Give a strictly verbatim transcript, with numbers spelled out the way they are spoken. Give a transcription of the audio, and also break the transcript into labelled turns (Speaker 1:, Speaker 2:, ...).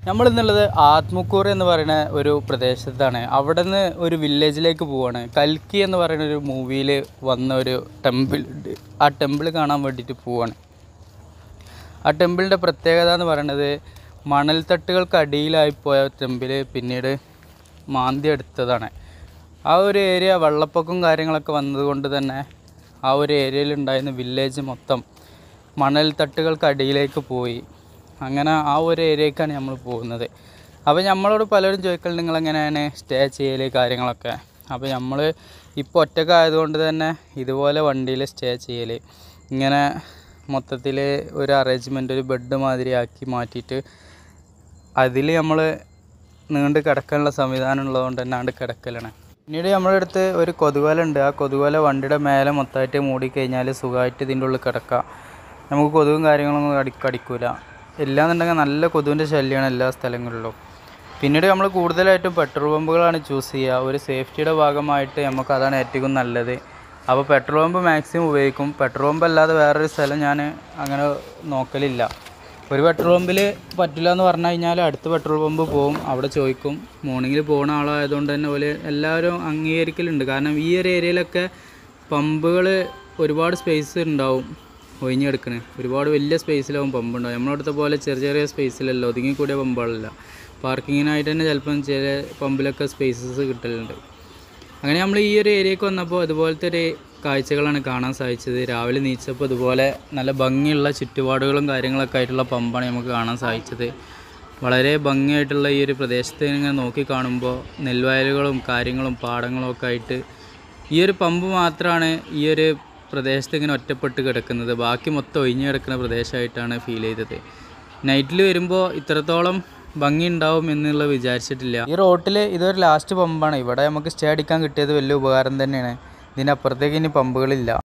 Speaker 1: നമ്മൾ ഇന്നുള്ളത് ആത്മക്കൂർ എന്ന് പറയുന്ന ഒരു പ്രദേശത്താണ്. അവിടെ നിന്ന് ഒരു വില്ലേജിലേക്ക് പോവുകയാണ്. കൽക്കി എന്ന് പറയുന്ന ഒരു മൂവിയിൽ വന്ന ഒരു ടെമ്പിൾ ഉണ്ട്. ആ ടെമ്പിൾ കാണാൻ വേണ്ടിയിട്ട് പോവുകയാണ്. ആ ടെമ്പിളിൻ്റെ പ്രത്യേകത എന്ന് പറയുന്നത് മണൽത്തട്ടുകൾക്ക് അടിയിലായിപ്പോയ ടെമ്പിൾ പിന്നീട് മാന്തി എടുത്തതാണ്. ആ ഒരു ഏരിയ വെള്ളപ്പൊക്കവും കാര്യങ്ങളൊക്കെ വന്നതുകൊണ്ട് തന്നെ ആ ഒരു ഏരിയയിലുണ്ടായിരുന്ന വില്ലേജ് മൊത്തം മണൽത്തട്ടുകൾക്ക് അടിയിലേക്ക് പോയി. അങ്ങനെ ആ ഒരു ഏരിയക്കാണ് നമ്മൾ പോകുന്നത്. അപ്പോൾ നമ്മളോട് പലരും ചോദിക്കൽ നിങ്ങൾ എങ്ങനെയാണ് സ്റ്റേ ചെയ്യൽ കാര്യങ്ങളൊക്കെ. അപ്പോൾ നമ്മൾ ഇപ്പോൾ ഒറ്റയ്ക്ക് ആയതുകൊണ്ട് തന്നെ ഇതുപോലെ വണ്ടിയിൽ സ്റ്റേ ചെയ്യൽ, ഇങ്ങനെ മൊത്തത്തിൽ ഒരു അറേഞ്ച്മെൻറ്റ് ഒരു ബെഡ് മാതിരി ആക്കി മാറ്റിയിട്ട് അതിൽ നമ്മൾ നീണ്ട് കിടക്കാനുള്ള സംവിധാനം ഉള്ളതുകൊണ്ട് തന്നെ ആണ്ട് കിടക്കലാണ്. പിന്നീട് നമ്മുടെ അടുത്ത് ഒരു കൊതുകുവല ഉണ്ട്. ആ കൊതുകുവല വണ്ടിയുടെ മേലെ മൊത്തമായിട്ട് മൂടിക്കഴിഞ്ഞാൽ സുഖമായിട്ട് ഇതിൻ്റെ ഉള്ളിൽ കിടക്കാം. നമുക്ക് കൊതുകും കാര്യങ്ങളൊന്നും കടി കടിക്കൂല ഇല്ലാന്നുണ്ടെങ്കിൽ നല്ല കൊതുവിൻ്റെ ശല്യമാണ് എല്ലാ സ്ഥലങ്ങളിലും. പിന്നീട് നമ്മൾ കൂടുതലായിട്ടും പെട്രോൾ പമ്പുകളാണ് ചൂസ് ചെയ്യുക. ഒരു സേഫ്റ്റിയുടെ ഭാഗമായിട്ട് നമുക്ക് അതാണ് ഏറ്റവും നല്ലത്. അപ്പോൾ പെട്രോൾ പമ്പ് മാക്സിമം ഉപയോഗിക്കും. പെട്രോൾ പമ്പ് അല്ലാതെ വേറൊരു സ്ഥലം ഞാൻ അങ്ങനെ നോക്കലില്ല. ഒരു പെട്രോൾ പമ്പിൽ പറ്റില്ല എന്ന് പറഞ്ഞു കഴിഞ്ഞാൽ അടുത്ത പെട്രോൾ പമ്പ് പോകും, അവിടെ ചോദിക്കും. മോർണിംഗിൽ പോകുന്ന ആളായതുകൊണ്ട് തന്നെ പോലെ എല്ലാവരും അംഗീകരിക്കലുണ്ട്. കാരണം ഈ ഒരു ഏരിയയിലൊക്കെ പമ്പുകൾ ഒരുപാട് സ്പേസ് ഉണ്ടാവും ഒഴിഞ്ഞെടുക്കണേ. ഒരുപാട് വലിയ സ്പേസിലാവും പമ്പ് ഉണ്ടാവും. നമ്മളടുത്ത പോലെ ചെറിയ ചെറിയ സ്പേസിലല്ല, ഒതുങ്ങിക്കൂടിയ പമ്പുകളല്ല. പാർക്കിങ്ങിനായിട്ട് തന്നെ ചിലപ്പം ചില പമ്പിലൊക്കെ സ്പേസസ് കിട്ടലുണ്ട്. അങ്ങനെ നമ്മൾ ഈ ഒരു ഏരിയക്ക് വന്നപ്പോൾ ഇതുപോലത്തെ ഒരു കാഴ്ചകളാണ് കാണാൻ സാധിച്ചത്. രാവിലെ നീച്ചപ്പോൾ ഇതുപോലെ നല്ല ഭംഗിയുള്ള ചുറ്റുപാടുകളും കാര്യങ്ങളൊക്കെ ആയിട്ടുള്ള പമ്പാണ് നമുക്ക് കാണാൻ സാധിച്ചത്. വളരെ ഭംഗിയായിട്ടുള്ള ഈ ഒരു പ്രദേശത്ത് ഇങ്ങനെ നോക്കി കാണുമ്പോൾ നെൽവയലുകളും കാര്യങ്ങളും പാടങ്ങളും ഒക്കെ ആയിട്ട് ഈ ഒരു പമ്പ് മാത്രമാണ് ഈ ഒരു പ്രദേശത്ത് ഇങ്ങനെ ഒറ്റപ്പെട്ട് കിടക്കുന്നത്. ബാക്കി മൊത്തം ഒഴിഞ്ഞു കിടക്കുന്ന പ്രദേശമായിട്ടാണ് ഫീൽ ചെയ്തത്. നൈറ്റിൽ വരുമ്പോൾ ഇത്രത്തോളം ഭംഗി ഉണ്ടാവും എന്നുള്ളത് വിചാരിച്ചിട്ടില്ല. ഈ റോട്ടിൽ ഇതൊരു ലാസ്റ്റ് പമ്പാണ്. ഇവിടെ നമുക്ക് സ്റ്റേ അടിക്കാൻ കിട്ടിയത് വലിയ ഉപകാരം തന്നെയാണ്. ഇതിനപ്പുറത്തേക്ക് ഇനി പമ്പുകളില്ല.